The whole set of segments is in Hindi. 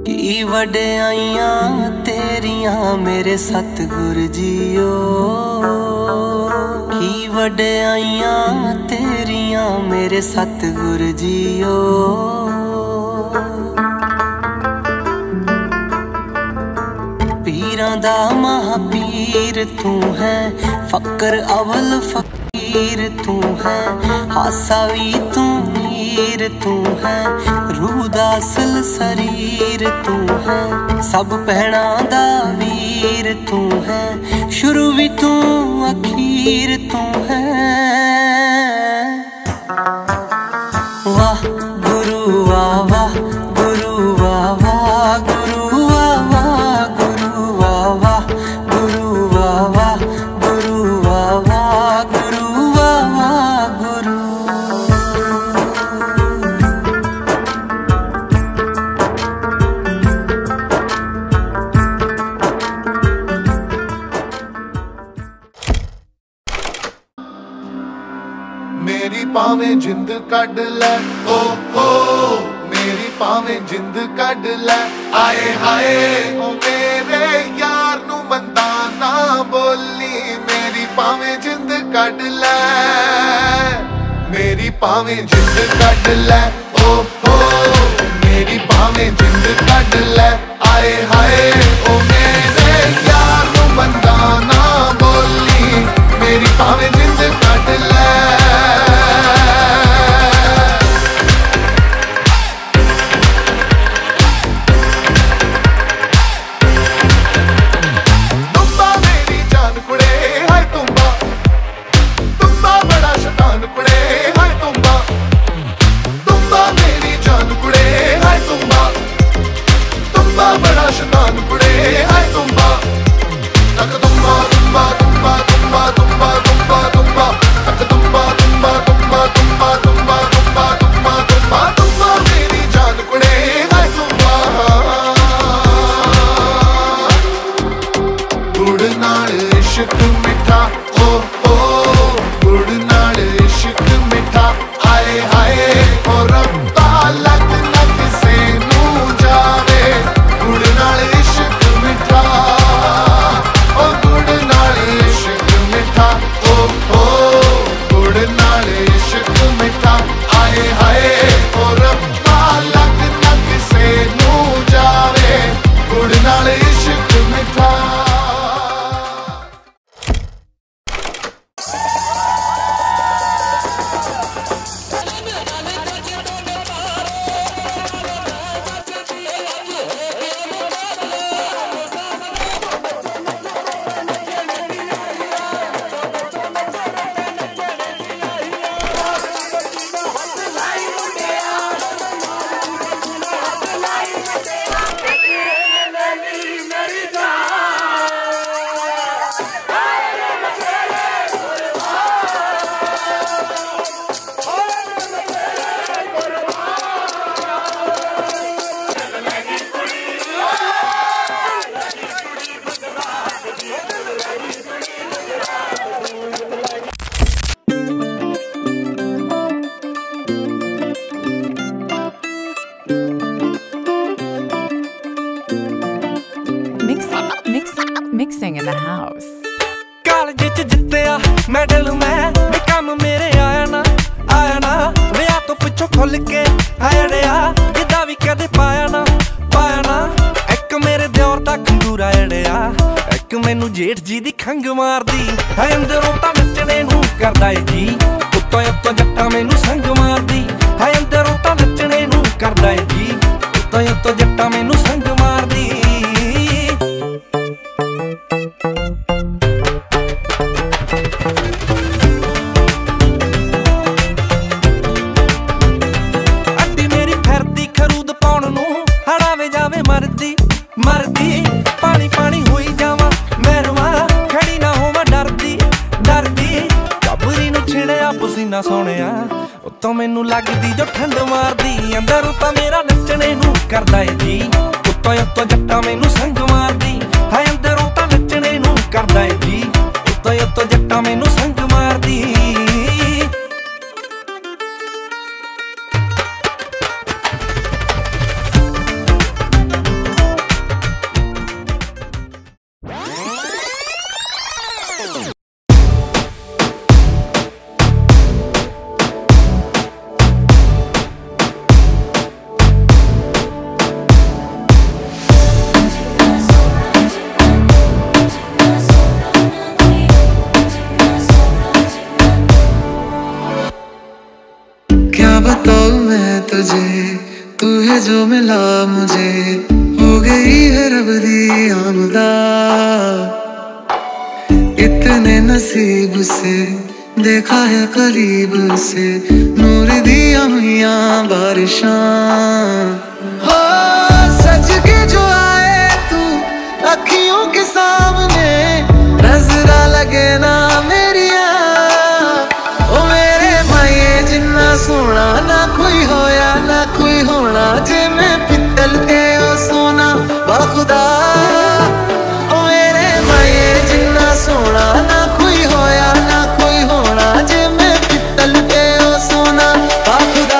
की वड्याइयां तेरियां मेरे सतगुर जीओ, की वड्याइयां तेरियां मेरे सतगुर जीओ। पीरां दा महापीर तू है, फकर अवल फकीर तू है, हासा भी तू मीर तू है, रूह दा असल शरीर तू है, सब भैणां दा वीर तू है, शुरू भी तू अखीर तू है। वाह गुरु वाह वाह गुरु वाह वाह गुरु वाह वाह गुरु वाह वाह गुरु वाह वाह गुरु वाह वाह गुरु वाह वाह गुरु। मेरी भावें जिंद कड लै ओ हो, मेरी भावें जिंद कड लै आए हाय ओ मेरे यार नू बंदा ना बोली। मेरी भावें जिंद कड लै, मेरी भावें जिंद कड लै ओ हो, मेरी भावें जिंद कड लै आए हाय ओ मेरे यार नू बंदा ना बोली। मेरी भावें जिंद कड लै। Mixing in the house. College च जित्तिया मेडल मैं काम मेरे आया ना विआह तो पिछों खुल के आया जिदा भी कदे पाया ना एक मेरे दियोर दा खंगूरा अड़िया, एक मैनू जेठ जी दी खंग मारदी है, अंदरों तां नच्चने नू करदा ए जी, उत्तों उत्तों जट्टा मैनू संग मारदी है, अंदरों तां नच्चने नू करदा ए जी, उत्तों उत्तों जट्टा मैनू संग मारदी। मरदी पानी पानी हुई जावा मैरवा, खड़ी ना होवा डरदी कबरी नू छिड़िया पसीना सोनिया, उत्तों मैनू लगदी जो ठंड मारदी, अंदर उता मेरा नच्चने नू करदा ए जी, उत्तों उत्तों जट्टा मैनू संग मारदी है, अंदर उता नच्चने नू करदा ए जी, उत्तों उत्तों जट्टा मैनू संग मारदी। तुझे, तू है जो मिला मुझे, हो गई है रब दी आमदा। इतने नसीब से देखा है करीब से, नूर दिया हुआ बारिशां। हो सज के जो आए तू अखियों के सामने, नजरा लगे ना मेरिया। ओ मेरे माये जिन्ना सोना ना कोई होया ना कोई होना, जे मैं पित्तल के ओ सोना बाखुदा। ओ मेरे माये जिन्ना सोना ना कोई होया ना कोई होना, जे मैं पित्तल के ओ सोना बाखुदा।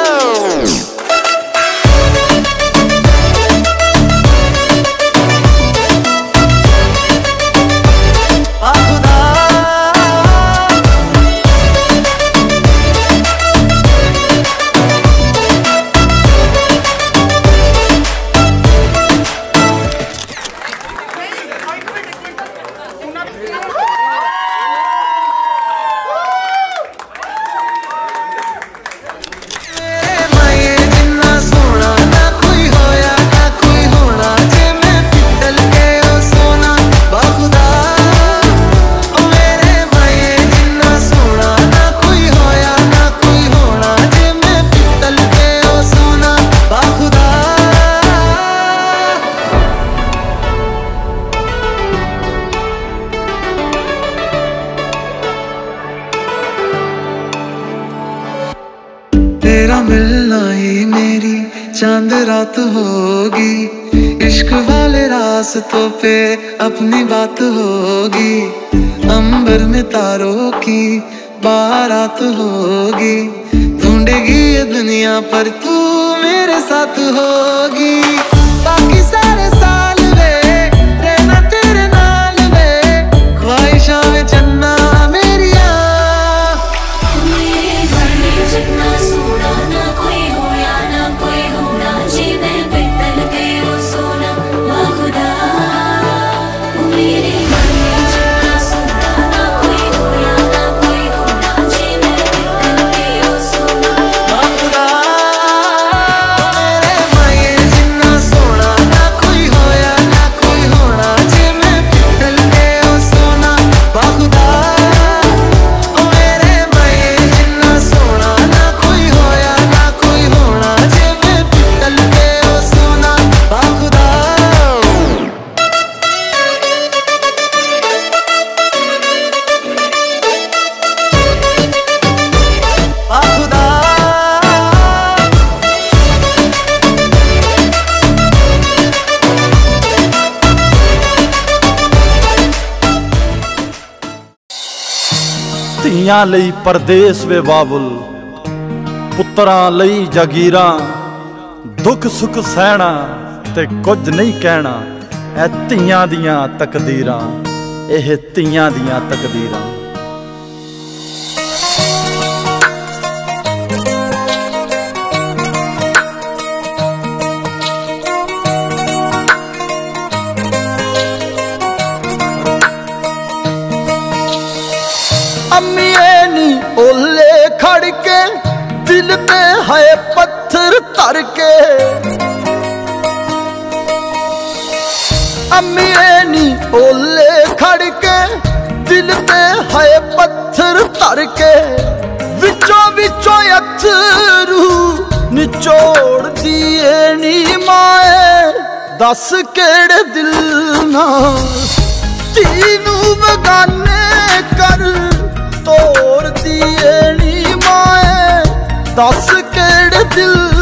तेरा मिलना ही मेरी चांद रात होगी, इश्क वाले रास्तों पे अपनी बात होगी। अंबर में तारों की बारात होगी, ढूंढेगी ये दुनिया पर तू मेरे साथ होगी। बाकी सारे साल वे रहना तेरे नाल वे, ख्वाहिशां में चन्ना मेरिया। जितना सोना ना कोई होया ना कोई होना, जी मैं पित्तल के ओ सोना बाखुदा। मेरे मन में जितना सोना ना कोई होया ना कोई होना, जी मैं पित्तल के ओ सोना बाखुदा। मेरे माये जिन्ना सोना ना कोई होया ना कोई होना, जे मैं पित्तल के ओ सोना बाखुदा। मेरे माये जिन्ना सोना ना कोई होया ना कोई होना, जे मैं पित्तल के ओ सोना बाखुदा। बाखुदा। ਧੀਆਂ ਲਈ ਪਰਦੇਸ ਵੇ ਬਾਬੁਲ, ਪੁੱਤਰਾਂ ਲਈ ਜਾਗੀਰਾਂ। ਦੁੱਖ ਸੁੱਖ ਸਹਿਣਾ ਤੇ ਕੁਝ ਨਹੀਂ ਕਹਿਣਾ, ਇਹ ਧੀਆਂ ਦੀਆਂ ਤਕਦੀਰਾਂ, ਇਹ ਧੀਆਂ ਦੀਆਂ ਤਕਦੀਰਾਂ। अम्मीए नी ओले खड़ के, दिल पे है पत्थर तर के। अम्मीए नी ओले खड़ के, दिल पे है पत्थर तर के। विचों विचों अथरू निचोड़ दिए नी माए, दस केड़े दिल नाल तीनू बगाने कर तोड़ दिए नी माए, दस केड़े दिल